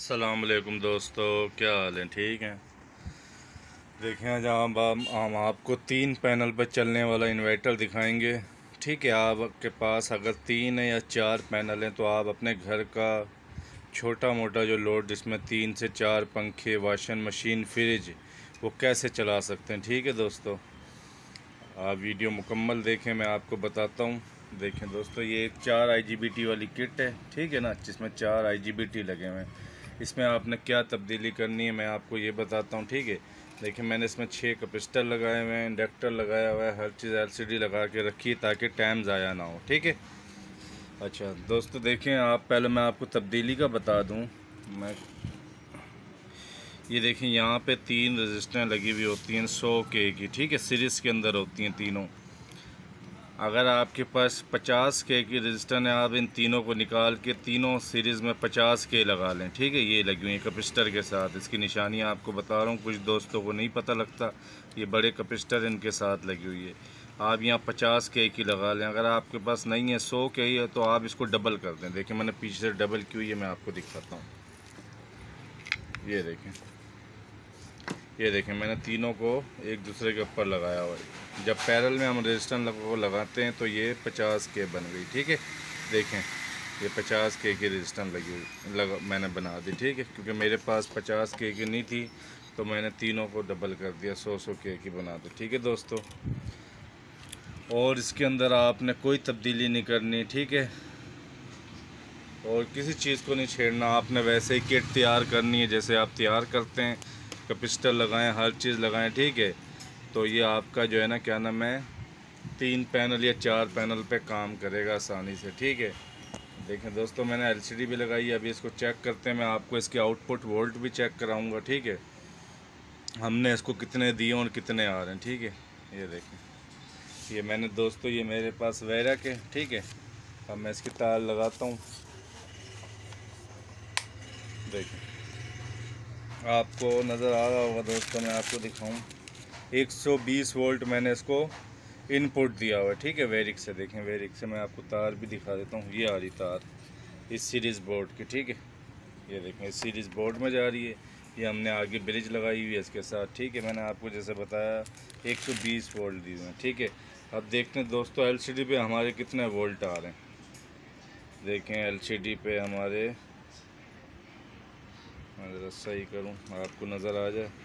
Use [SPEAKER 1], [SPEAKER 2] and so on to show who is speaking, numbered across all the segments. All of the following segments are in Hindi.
[SPEAKER 1] अस्सलाम वालेकुम दोस्तों, क्या हाल है? ठीक हैं। देखें आज हम आपको 3 पैनल पर चलने वाला इन्वर्टर दिखाएंगे। ठीक है, आपके पास अगर 3 या 4 पैनल हैं तो आप अपने घर का छोटा मोटा जो लोड जिसमें 3 से 4 पंखे, वाशिंग मशीन, फ्रिज, वो कैसे चला सकते हैं। ठीक है दोस्तों, आप वीडियो मुकम्मल देखें, मैं आपको बताता हूँ। देखें दोस्तों, ये एक 4 IGBT वाली किट है, ठीक है ना, जिसमें 4 IGBT लगे हुए हैं। इसमें आपने क्या तब्दीली करनी है मैं आपको ये बताता हूँ। ठीक है, देखिए मैंने इसमें 6 कैपेसिटर लगाए हुए हैं, इंडक्टर लगाया हुआ है, हर चीज़ LCD लगा के रखी है ताकि टाइम ज़ाया ना हो। ठीक है। अच्छा दोस्तों, देखें आप, पहले मैं आपको तब्दीली का बता दूँ। मैं ये देखें, यहाँ पे 3 रजिस्टर लगी हुई होती हैं 100K की। ठीक है, सीरीज़ के अंदर होती हैं तीनों। अगर आपके पास 50K की रजिस्टर है, आप इन तीनों को निकाल के तीनों सीरीज़ में 50K लगा लें। ठीक है, ये लगी हुई है कैपेसिटर के साथ। इसकी निशानी आपको बता रहा हूँ, कुछ दोस्तों को नहीं पता लगता। ये बड़े कैपेसिटर इनके साथ लगी हुई है। आप यहाँ 50K की लगा लें। अगर आपके पास नहीं है, 100K है, तो आप इसको डबल कर दें। देखिए मैंने पीछे से डबल की हुई है, मैं आपको दिखाता हूँ। ये देखें मैंने तीनों को एक दूसरे के ऊपर लगाया हुआ है। जब पैरेलल में हम रेजिस्टेंस को लगाते हैं तो ये 50K बन गई। ठीक है, देखें ये 50K की रेजिस्टेंस लगी हुई मैंने बना दी। ठीक है, क्योंकि मेरे पास 50K की नहीं थी तो मैंने तीनों को डबल कर दिया, 100K की बना दी। ठीक है दोस्तों, और इसके अंदर आपने कोई तब्दीली नहीं करनी। ठीक है, और किसी चीज़ को नहीं छेड़ना। आपने वैसे ही किट तैयार करनी है जैसे आप तैयार करते हैं। कैपेसिटर लगाएं, हर चीज़ लगाएं। ठीक है, तो ये आपका जो है ना, क्या नाम है, 3 पैनल या 4 पैनल पे काम करेगा आसानी से। ठीक है, देखें दोस्तों, मैंने LCD भी लगाई है। अभी इसको चेक करते हैं, मैं आपको इसके आउटपुट वोल्ट भी चेक कराऊंगा। ठीक है, हमने इसको कितने दिए और कितने आ रहे हैं। ठीक है, ये देखें, ये मैंने दोस्तों, ये मेरे पास वैरक है। ठीक है, अब मैं इसकी तार लगाता हूँ। देखें, आपको नज़र आ रहा होगा दोस्तों, मैं आपको दिखाऊं। 120 वोल्ट मैंने इसको इनपुट दिया हुआ है। ठीक है, वेरिक से। देखें, वेरिक से मैं आपको तार भी दिखा देता हूँ। ये आ रही तार इस सीरीज़ बोर्ड की। ठीक है, ये देखें इस सीरीज़ बोर्ड में जा रही है। ये हमने आगे ब्रिज लगाई हुई है इसके साथ। ठीक है, मैंने आपको जैसे बताया 120 वोल्ट दिए हैं। ठीक है, अब देखते हैं दोस्तों LCD पे हमारे कितने वोल्ट आ रहे हैं। देखें LCD पे हमारे, मैं ज़रा सही करूं आपको नज़र आ जाए,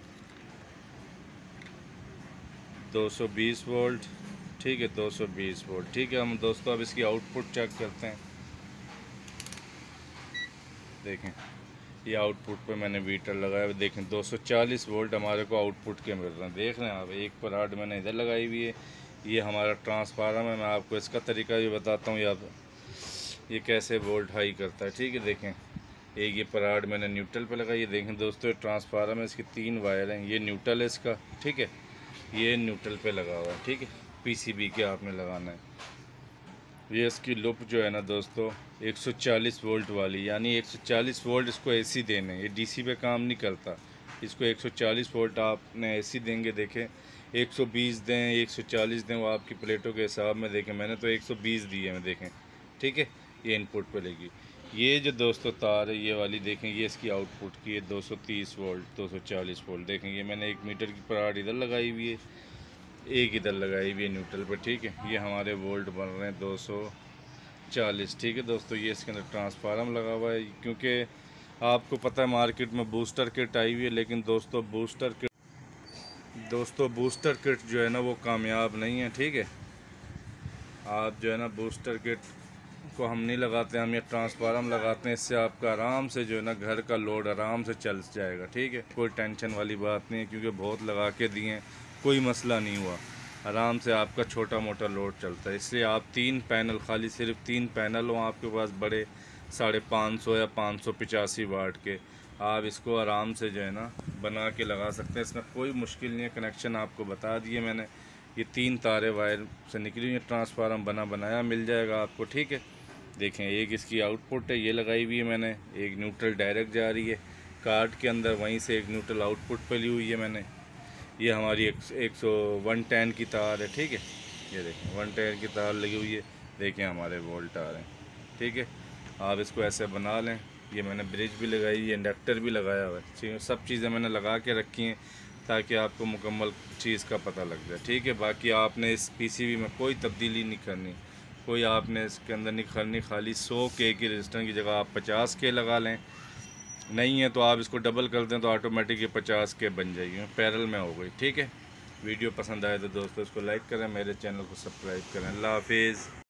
[SPEAKER 1] 220 वोल्ट। ठीक है, 220 वोल्ट। ठीक है, हम दोस्तों अब इसकी आउटपुट चेक करते हैं। देखें, ये आउटपुट पे मैंने वीटर लगाया हुआ। देखें 240 वोल्ट हमारे को आउटपुट के मिल रहे हैं। देख रहे हैं आप, एक पराड मैंने इधर लगाई हुई है। ये हमारा ट्रांसफार्मर है, मैं आपको इसका तरीका भी बताता हूँ, या ये कैसे वोल्ट हाई करता है। ठीक है, देखें एक ये पराड मैंने न्यूट्रल पे लगाई है। देखें दोस्तों, ये ट्रांसफार्मर है, इसकी 3 वायर हैं। ये न्यूट्रल है इसका। ठीक है, ये न्यूट्रल पे लगा हुआ है। ठीक है, PCB के आपने लगाना है। ये इसकी लुप जो है ना दोस्तों, 140 वोल्ट वाली, यानी 140 वोल्ट इसको AC देने। ये DC पे काम नहीं करता। इसको 140 वोल्ट आपने AC देंगे। देखें 120 दें, 140 दें, वो आपकी प्लेटों के हिसाब में। देखें मैंने तो 120 दी है। मैं देखें, ठीक है, ये इनपुट पे लेगी। ये जो दोस्तों तार है ये वाली, देखें ये इसकी आउटपुट की है 230 वोल्ट, 240 वोल्ट। देखें ये मैंने 1 मीटर की पराड इधर लगाई हुई है, एक इधर लगाई हुई है न्यूट्रल पर। ठीक है, ये हमारे वोल्ट बन रहे हैं 240। ठीक है दोस्तों, ये इसके अंदर ट्रांसफार्मर लगा हुआ है। क्योंकि आपको पता है मार्केट में बूस्टर किट आई हुई है, लेकिन दोस्तों बूस्टर किट जो है ना वो कामयाब नहीं है। ठीक है, आप जो है ना बूस्टर किट को हम नहीं लगाते, हम ये ट्रांसफार्मर लगाते हैं। इससे आपका आराम से जो है ना घर का लोड आराम से चल जाएगा। ठीक है, कोई टेंशन वाली बात नहीं है, क्योंकि बहुत लगा के दिए, कोई मसला नहीं हुआ, आराम से आपका छोटा मोटा लोड चलता है। इसलिए आप 3 पैनल, खाली सिर्फ 3 पैनल हो आपके पास बड़े 550 या 585 वाट के, आप इसको आराम से जो है ना बना के लगा सकते हैं। इसमें कोई मुश्किल नहीं है। कनेक्शन आपको बता दिए मैंने, ये 3 तारे वायर से निकली हुई है। ट्रांसफार्मर बनाया मिल जाएगा आपको। ठीक है, देखें एक इसकी आउटपुट है, ये लगाई हुई है मैंने। एक न्यूट्रल डायरेक्ट जा रही है कार्ड के अंदर, वहीं से एक न्यूट्रल आउटपुट पे ली हुई है मैंने। ये हमारी 110 की तार है। ठीक है, ये देखें 110 की तार लगी हुई है। देखें हमारे वोल्ट आ रहे हैं। ठीक है, आप इसको ऐसे बना लें। ये मैंने ब्रिज भी लगाई, ये इंडक्टर भी लगाया हुआ है, ठीक है। सब चीज़ें मैंने लगा के रखी हैं ताकि आपको मुकम्मल चीज़ का पता लग जाए, ठीक है। बाकी आपने इस पीसीबी में कोई तब्दीली नहीं करनी, कोई आपने इसके अंदर नहीं करनी। खाली 100 के की रजिस्टर की जगह आप 50 के लगा लें, नहीं है तो आप इसको डबल कर दें तो ऑटोमेटिक ये 50 के बन जाएगी, पैरेलल में हो गई, ठीक है। वीडियो पसंद आए तो दोस्तों इसको लाइक करें, मेरे चैनल को सब्सक्राइब करें। अल्लाह हाफिज़।